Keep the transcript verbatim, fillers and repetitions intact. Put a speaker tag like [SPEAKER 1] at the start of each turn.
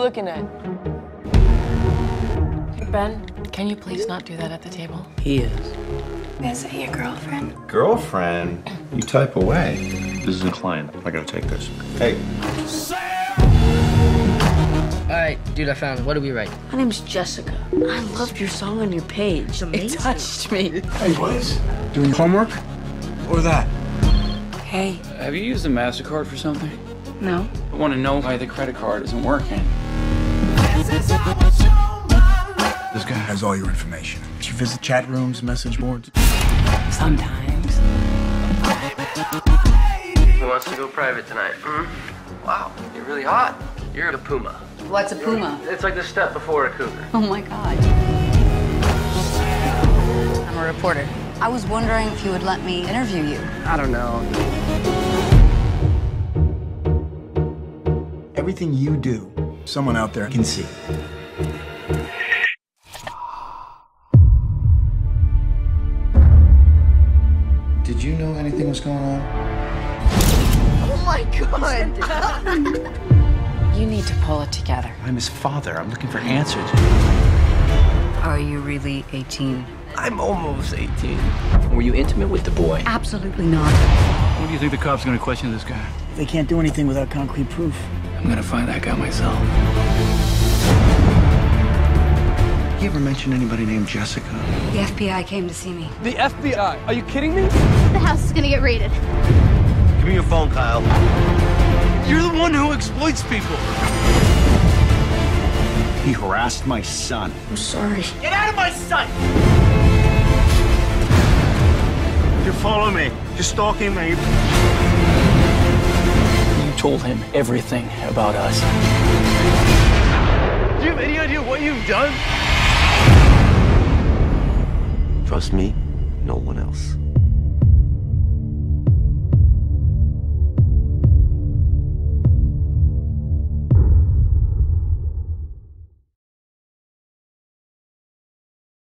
[SPEAKER 1] looking at? Ben, can you please not do that at the table?
[SPEAKER 2] He is.
[SPEAKER 3] Is it your girlfriend?
[SPEAKER 4] Girlfriend? You type away.
[SPEAKER 5] This is a client. I gotta take this.
[SPEAKER 4] Hey.
[SPEAKER 2] All right, dude, I found it. What did we write?
[SPEAKER 6] My name's Jessica. I loved your song on your page. It touched me.
[SPEAKER 7] Hey, boys. Doing homework? Or that?
[SPEAKER 6] Hey.
[SPEAKER 8] Have you used a MasterCard for something?
[SPEAKER 6] No.
[SPEAKER 8] I want to know why the credit card isn't working.
[SPEAKER 7] This guy has all your information. Did you visit chat rooms, message boards?
[SPEAKER 6] Sometimes.
[SPEAKER 2] Who wants to go private tonight? Hmm? Wow, you're really hot. You're a puma.
[SPEAKER 6] What's a puma?
[SPEAKER 2] It's like the step before a cougar.
[SPEAKER 6] Oh my God. I'm a reporter. I was wondering if you would let me interview you.
[SPEAKER 2] I don't know.
[SPEAKER 7] Everything you do, someone out there can see.
[SPEAKER 4] Did you know anything was going on?
[SPEAKER 2] Oh my God!
[SPEAKER 1] You need to pull it together.
[SPEAKER 5] I'm his father. I'm looking for answers.
[SPEAKER 6] Are you really eighteen?
[SPEAKER 2] I'm almost eighteen. Were you intimate with the boy?
[SPEAKER 6] Absolutely not.
[SPEAKER 8] What do you think the cops are gonna question this guy?
[SPEAKER 7] They can't do anything without concrete proof.
[SPEAKER 8] I'm gonna find that guy myself.
[SPEAKER 4] You ever mention anybody named Jessica?
[SPEAKER 6] The F B I came to see me.
[SPEAKER 8] The F B I? Are you kidding me?
[SPEAKER 3] The house is gonna get raided.
[SPEAKER 4] Give me your phone, Kyle.
[SPEAKER 8] You're the one who exploits people.
[SPEAKER 4] He harassed my son.
[SPEAKER 6] I'm sorry.
[SPEAKER 8] Get out of my sight!
[SPEAKER 4] You're following me. You're stalking me.
[SPEAKER 8] You told him everything about us. Do you have any idea what you've done?
[SPEAKER 9] Trust me, no one else.